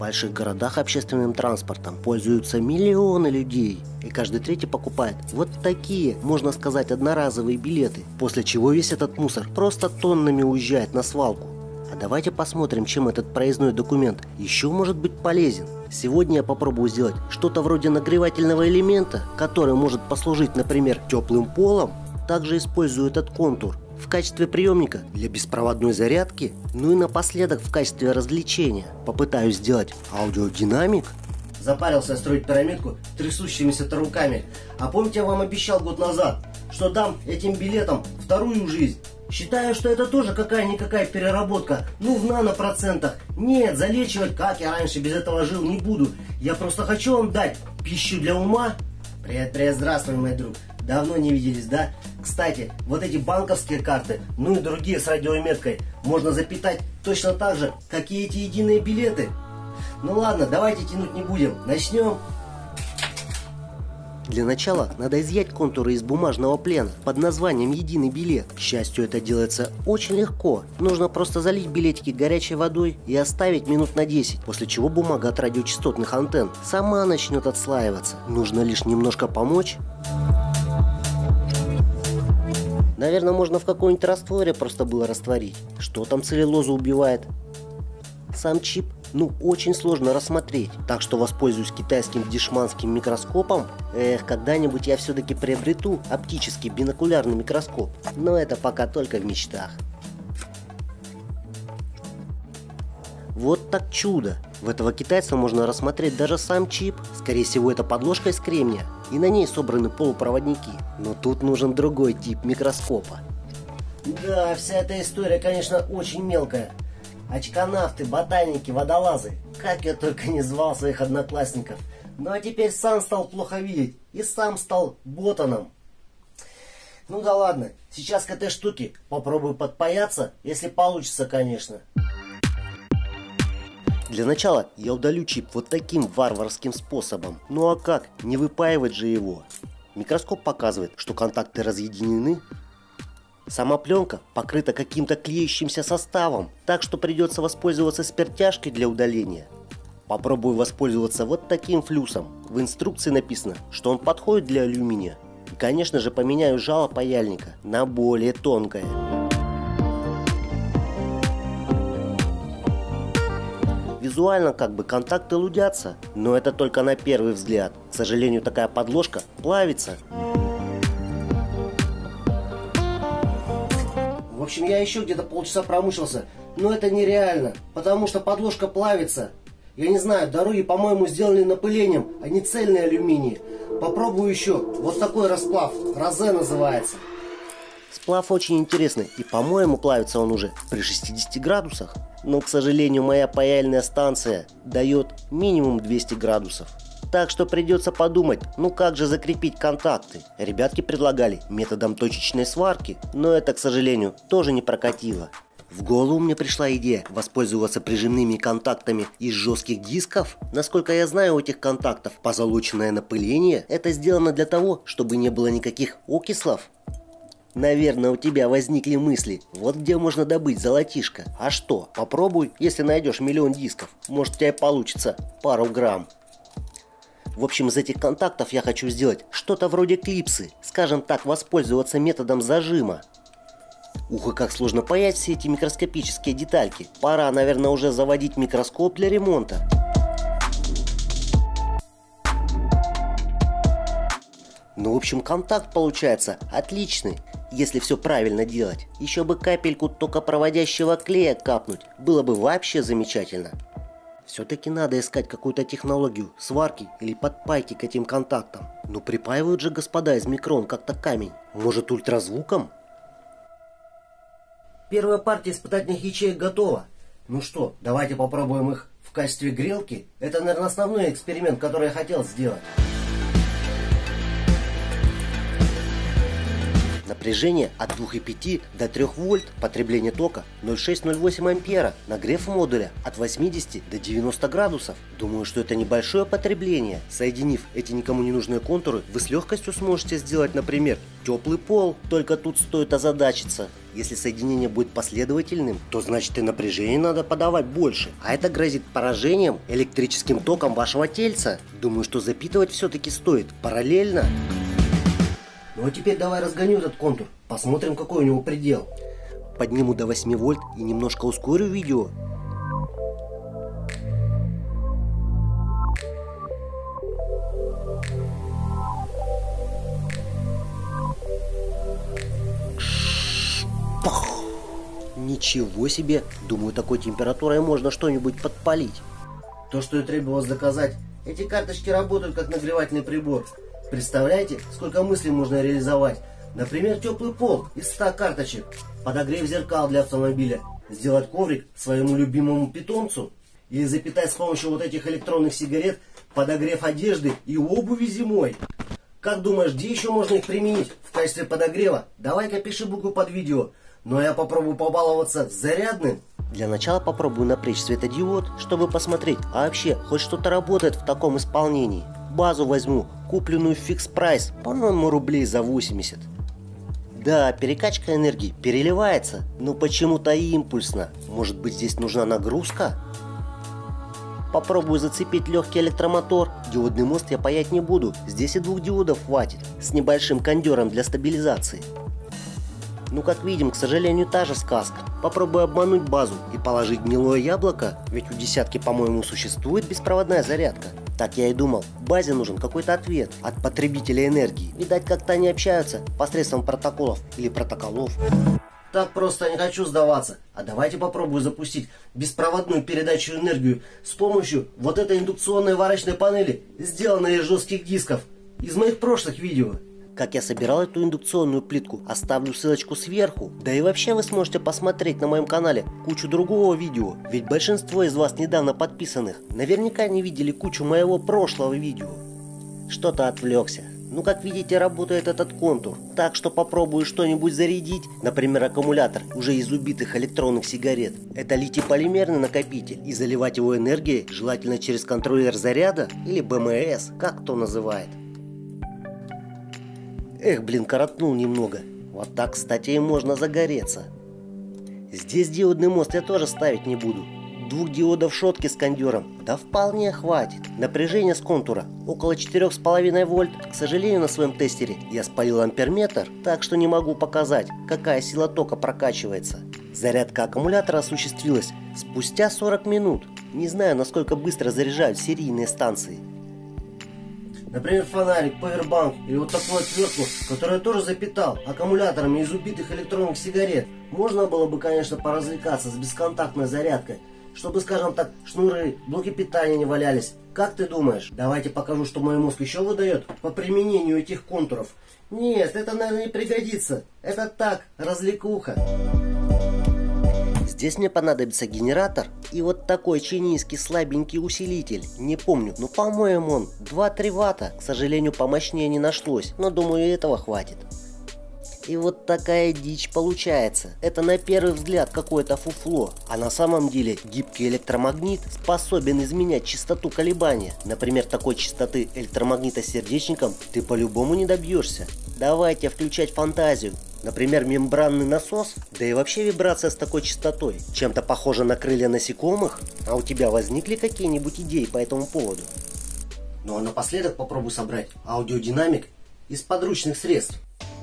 больших городах общественным транспортом пользуются миллионы людей. И каждый третий покупает вот такие, можно сказать, одноразовые билеты. После чего весь этот мусор просто тоннами уезжает на свалку. А давайте посмотрим, чем этот проездной документ еще может быть полезен. Сегодня я попробую сделать что-то вроде нагревательного элемента, который может послужить, например, теплым полом. Также использую этот контур в качестве приемника для беспроводной зарядки. Ну и напоследок в качестве развлечения попытаюсь сделать аудиодинамик. Запарился строить пирамидку трясущимися руками. А помните, я вам обещал год назад, что дам этим билетам вторую жизнь? Считаю, что это тоже какая-никакая переработка, ну в нанопроцентах. Нет, залечивать, как я раньше без этого жил, не буду. Я просто хочу вам дать пищу для ума. Привет, привет, здравствуй, мой друг. Давно не виделись, да? Кстати, вот эти банковские карты, ну и другие с радиометкой, можно запитать точно так же, как и эти единые билеты. Ну ладно, давайте тянуть не будем, начнем. Для начала надо изъять контуры из бумажного плена под названием «Единый билет». К счастью, это делается очень легко. Нужно просто залить билетики горячей водой и оставить минут на 10, после чего бумага от радиочастотных антенн сама начнет отслаиваться. Нужно лишь немножко помочь. Наверное, можно в какой-нибудь растворе просто было растворить. Что там целлюлозу убивает? Сам чип, ну, очень сложно рассмотреть. Так что воспользуюсь китайским дешманским микроскопом. Когда-нибудь я все-таки приобрету оптический бинокулярный микроскоп. Но это пока только в мечтах. Вот так чудо. В этого китайца можно рассмотреть даже сам чип. Скорее всего, это подложка из кремния. И на ней собраны полупроводники. Но тут нужен другой тип микроскопа. Да, вся эта история, конечно, очень мелкая. Очконавты, ботаники, водолазы. Как я только не звал своих одноклассников. Ну а теперь сам стал плохо видеть. И сам стал ботаном. Ну да ладно. Сейчас к этой штуке попробую подпаяться. Если получится, конечно. Для начала я удалю чип вот таким варварским способом. Ну а как? Не выпаивать же его. Микроскоп показывает, что контакты разъединены. Сама пленка покрыта каким-то клеющимся составом, так что придется воспользоваться спиртяжкой для удаления. Попробую воспользоваться вот таким флюсом. В инструкции написано, что он подходит для алюминия. И, конечно же, поменяю жало паяльника на более тонкое. Визуально как бы контакты лудятся, но это только на первый взгляд. К сожалению, такая подложка плавится. В общем, я еще где-то полчаса промучился, но это нереально, потому что подложка плавится. Я не знаю, дороги, по-моему, сделаны напылением, а не цельный алюминий. Попробую еще вот такой расплав, розе называется. Сплав очень интересный, и, по-моему, плавится он уже при 60 градусах. Но, к сожалению, моя паяльная станция дает минимум 200 градусов. Так что придется подумать, ну как же закрепить контакты. Ребятки предлагали методом точечной сварки, но это, к сожалению, тоже не прокатило. В голову мне пришла идея воспользоваться прижимными контактами из жестких дисков. Насколько я знаю, у этих контактов позолоченное напыление. Это сделано для того, чтобы не было никаких окислов. Наверное, у тебя возникли мысли, вот где можно добыть золотишко. А что, попробуй, если найдешь миллион дисков, может, у тебя и получится пару грамм. В общем, из этих контактов я хочу сделать что-то вроде клипсы. Скажем так, воспользоваться методом зажима. Ух, и как сложно паять все эти микроскопические детальки. Пора, наверное, уже заводить микроскоп для ремонта. Ну, в общем, контакт получается отличный, если все правильно делать. Еще бы капельку токопроводящего клея капнуть. Было бы вообще замечательно. Все-таки надо искать какую-то технологию сварки или подпайки к этим контактам. Ну припаивают же господа из микрон как-то камень. Может, ультразвуком? Первая партия испытательных ячеек готова. Ну что, давайте попробуем их в качестве грелки. Это, наверное, основной эксперимент, который я хотел сделать. Напряжение от 2,5 до 3 вольт, потребление тока 0,6-0,8 ампера, нагрев модуля от 80 до 90 градусов. Думаю, что это небольшое потребление. Соединив эти никому не нужные контуры, вы с легкостью сможете сделать, например, теплый пол. Только тут стоит озадачиться. Если соединение будет последовательным, то значит и напряжение надо подавать больше. А это грозит поражением электрическим током вашего тельца. Думаю, что запитывать все-таки стоит параллельно. Ну а теперь давай разгоню этот контур, посмотрим, какой у него предел. Подниму до 8 вольт и немножко ускорю видео. Ничего себе! Думаю, такой температурой можно что-нибудь подпалить. То, что и требовалось доказать, эти карточки работают как нагревательный прибор. Представляете, сколько мыслей можно реализовать? Например, теплый пол из 100 карточек, подогрев зеркал для автомобиля, сделать коврик своему любимому питомцу, или запитать с помощью вот этих электронных сигарет подогрев одежды и обуви зимой. Как думаешь, где еще можно их применить в качестве подогрева? Давай-ка пиши букву под видео. Но я попробую побаловаться зарядным. Для начала попробую напрячь светодиод, чтобы посмотреть, а вообще хоть что-то работает в таком исполнении. Базу возьму, купленную в фикс прайс, по-моему, рублей за 80. Да, перекачка энергии переливается, но почему-то импульсно. Может быть, здесь нужна нагрузка? Попробую зацепить легкий электромотор. Диодный мост я паять не буду, здесь и 2 диодов хватит, с небольшим кондером для стабилизации. Ну, как видим, к сожалению, та же сказка. Попробую обмануть базу и положить гнилое яблоко, ведь у десятки, по-моему, существует беспроводная зарядка. Так я и думал, базе нужен какой-то ответ от потребителя энергии. Видать, как-то они общаются посредством протоколов или протоколов. Так просто не хочу сдаваться. А давайте попробую запустить беспроводную передачу энергии с помощью вот этой индукционной варочной панели, сделанной из жестких дисков, из моих прошлых видео. Как я собирал эту индукционную плитку, оставлю ссылочку сверху. Да и вообще вы сможете посмотреть на моем канале кучу другого видео. Ведь большинство из вас недавно подписанных наверняка не видели кучу моего прошлого видео. Что-то отвлекся. Ну, как видите, работает этот контур. Так что попробую что-нибудь зарядить. Например, аккумулятор уже из убитых электронных сигарет. Это литий-полимерный накопитель. И заливать его энергией желательно через контроллер заряда или БМС, как кто называет. Эх, блин, коротнул немного. Вот так, кстати, и можно загореться. Здесь диодный мост я тоже ставить не буду. 2 диодов шотки с кондером, да вполне хватит. Напряжение с контура около 4,5 вольт. К сожалению, на своем тестере я спалил амперметр, так что не могу показать, какая сила тока прокачивается. Зарядка аккумулятора осуществилась спустя 40 минут. Не знаю, насколько быстро заряжают серийные станции. Например, фонарик, павербанк или вот такую отвертку, которую я тоже запитал аккумуляторами из убитых электронных сигарет. Можно было бы, конечно, поразвлекаться с бесконтактной зарядкой, чтобы, скажем так, шнуры, блоки питания не валялись. Как ты думаешь? Давайте покажу, что мой мозг еще выдает по применению этих контуров. Нет, это, наверное, не пригодится. Это так, развлекуха. Здесь мне понадобится генератор и вот такой чинийский слабенький усилитель. Не помню, но по-моему он 2-3 ватта. К сожалению, помощнее не нашлось, но думаю, и этого хватит. И вот такая дичь получается. Это на первый взгляд какое-то фуфло, а на самом деле гибкий электромагнит способен изменять частоту колебания. Например, такой частоты электромагнита с сердечником ты по-любому не добьешься. Давайте включать фантазию. Например, мембранный насос, да и вообще вибрация с такой частотой. Чем-то похоже на крылья насекомых. А у тебя возникли какие-нибудь идеи по этому поводу? Ну а напоследок попробуй собрать аудиодинамик из подручных средств.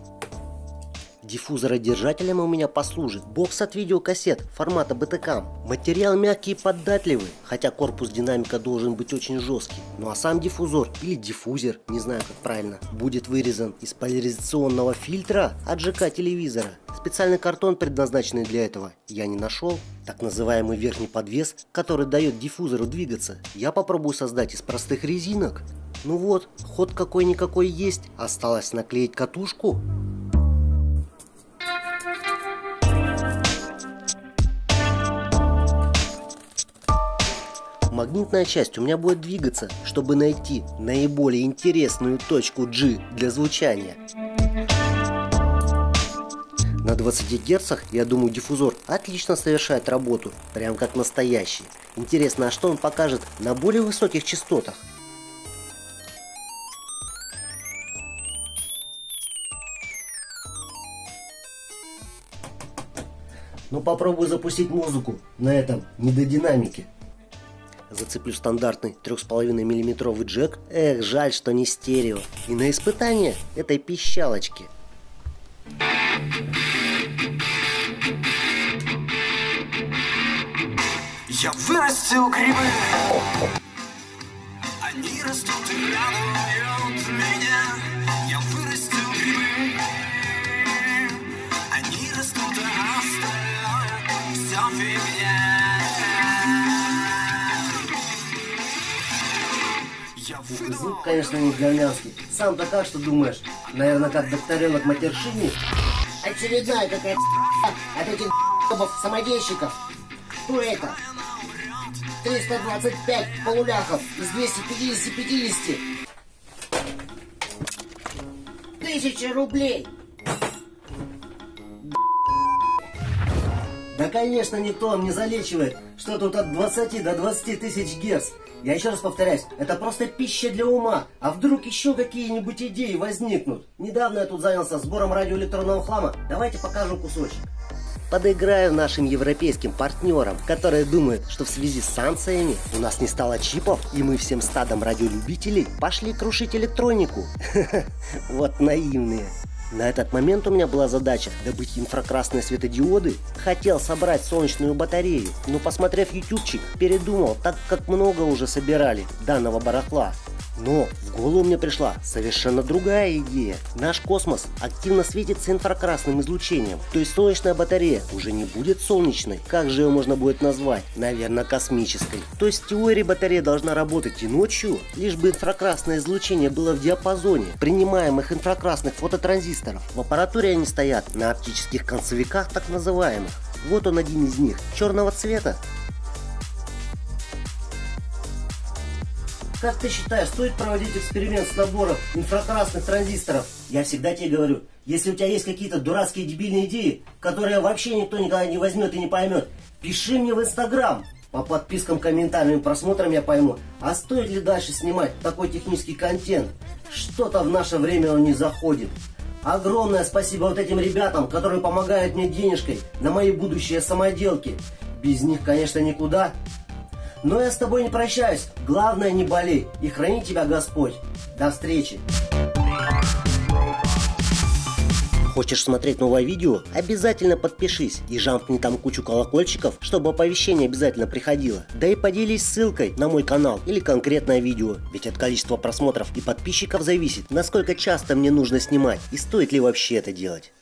Диффузородержателем у меня послужит бокс от видеокассет формата BTCam. Материал мягкий и податливый, хотя корпус динамика должен быть очень жесткий. Ну а сам диффузор или диффузер, не знаю как правильно, будет вырезан из поляризационного фильтра от ЖК телевизора. Специальный картон, предназначенный для этого, я не нашел. Так называемый верхний подвес, который дает диффузору двигаться, я попробую создать из простых резинок. Ну вот, ход какой-никакой есть, осталось наклеить катушку. Магнитная часть у меня будет двигаться, чтобы найти наиболее интересную точку G для звучания. На 20 Гц, я думаю, диффузор отлично совершает работу, прям как настоящий. Интересно, а что он покажет на более высоких частотах? Ну попробую запустить музыку на этом недодинамике. Зацеплю стандартный 3,5 мм джек. Эх, жаль, что не стерео. И на испытание этой пищалочки. Я вырастил грибы, они растут и радуют меня. Я вырастил грибы, они растут, а остальное все фигня. Звук, конечно, не говнянский. Сам-то как, что думаешь? Наверное, как докторенок матершинник. Очередная какая-то от этих самодельщиков. Что это? 325 полуляхов из 250. 1000 рублей. Да, конечно, никто вам не залечивает, что тут от 20 до 20 тысяч герц. Я еще раз повторяюсь, это просто пища для ума. А вдруг еще какие-нибудь идеи возникнут? Недавно я тут занялся сбором радиоэлектронного хлама. Давайте покажу кусочек. Подыграю нашим европейским партнерам, которые думают, что в связи с санкциями у нас не стало чипов, и мы всем стадом радиолюбителей пошли крушить электронику. Вот наивные. На этот момент у меня была задача добыть инфракрасные светодиоды. Хотел собрать солнечную батарею, но, посмотрев ютубчик, передумал, так как много уже собирали данного барахла. Но в голову мне пришла совершенно другая идея. Наш космос активно светится инфракрасным излучением, то есть солнечная батарея уже не будет солнечной. Как же ее можно будет назвать? Наверное, космической. То есть в теории батарея должна работать и ночью, лишь бы инфракрасное излучение было в диапазоне принимаемых инфракрасных фототранзисторов. В аппаратуре они стоят на оптических концевиках, так называемых. Вот он один из них, черного цвета. Как ты считаешь, стоит проводить эксперимент с набором инфракрасных транзисторов? Я всегда тебе говорю, если у тебя есть какие-то дурацкие дебильные идеи, которые вообще никто никогда не возьмет и не поймет, пиши мне в Инстаграм. По подпискам, комментариям и просмотрам я пойму, а стоит ли дальше снимать такой технический контент. Что-то в наше время он не заходит. Огромное спасибо вот этим ребятам, которые помогают мне денежкой на мои будущие самоделки. Без них, конечно, никуда. Но я с тобой не прощаюсь. Главное, не болей. И храни тебя Господь. До встречи. Хочешь смотреть новое видео? Обязательно подпишись и жамкни там кучу колокольчиков, чтобы оповещение обязательно приходило. Да и поделись ссылкой на мой канал или конкретное видео. Ведь от количества просмотров и подписчиков зависит, насколько часто мне нужно снимать и стоит ли вообще это делать.